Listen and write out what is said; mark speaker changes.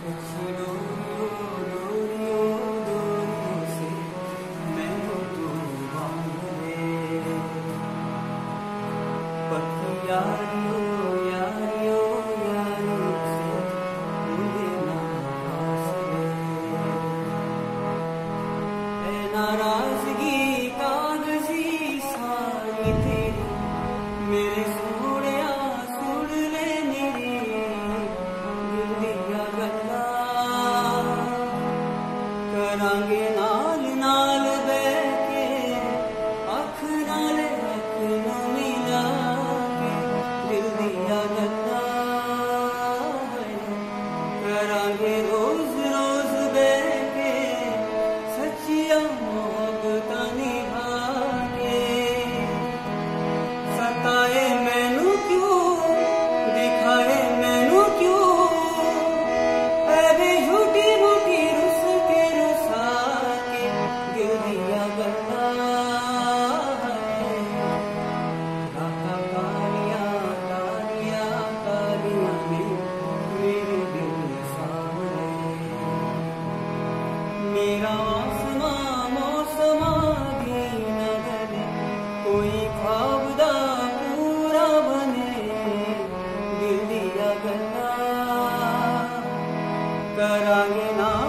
Speaker 1: नाराजगी कागजी सारी तेरी मेरे सोहणिया सुन ले मेरी दिल दिया गल्ला करांगे नाल नाल बैठ के अख नाल अख नूं मिला के दिल दिया गल्ला करांगे रोज रोज बैठ के सच्चिया मोहब्बतां निभा के सताए मैनू क्यों दिखाए मैनू क्यों ऐवे झूठी मूठी रुस के रुसा के दिल दिया गल्ला रातां कालियां कालियां कालियां मेरे दिल सामने मेरा आसमां मौसमां दी नगर कोई ख्वाब दा पूरा बने दिल दिया गल्ला करांगे ना